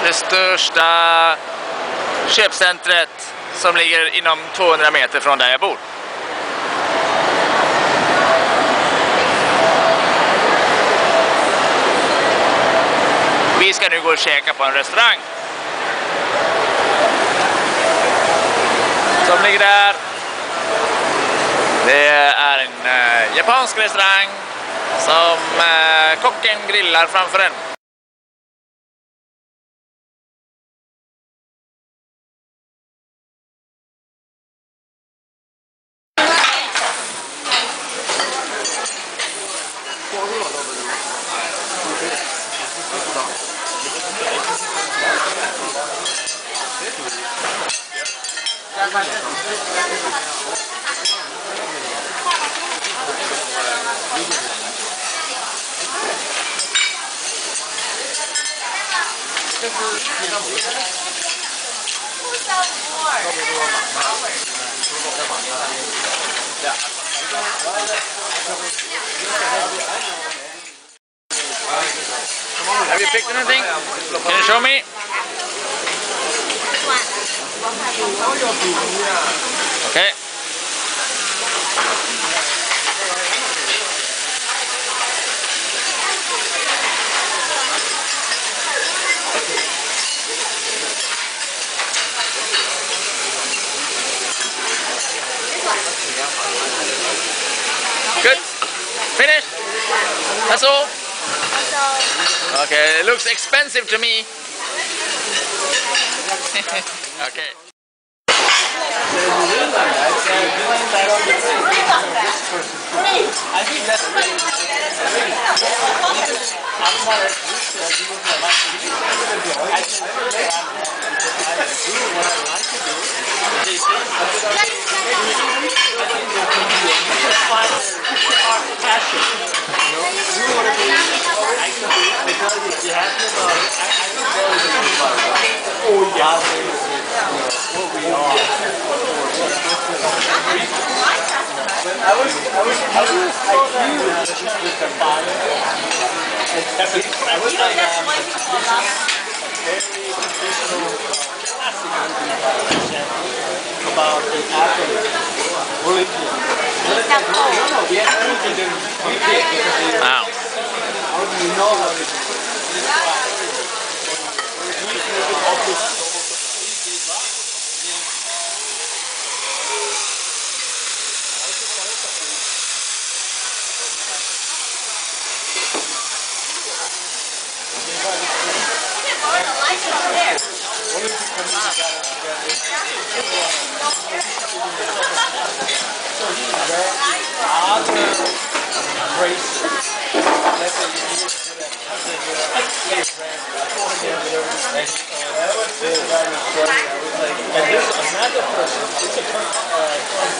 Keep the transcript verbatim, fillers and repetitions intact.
det största köpcentret som ligger inom tvåhundra meter från där jag bor. Vi ska nu gå och käka på en restaurang som ligger där. Det är en äh, japansk restaurang som äh, kocken grillar framför en. Have you picked anything? Can you show me? Okay. Good. Finished? That's all? That's all. Okay, it looks expensive to me. Okay. I think that's really I'm not as used to as you would like to do. I think I do what I like to do. They say just find our passion. You know, do whatever I can do because if you have no knowledge, I, I think that is a good part. Oh yeah, what we are. I was, I was, I was, I knew that this was the father. I was like, um, a very traditional classic movie about the African Olympian. No, no, we had everything that we did because they Wow. I don't even know what it is. And there's another person, it's a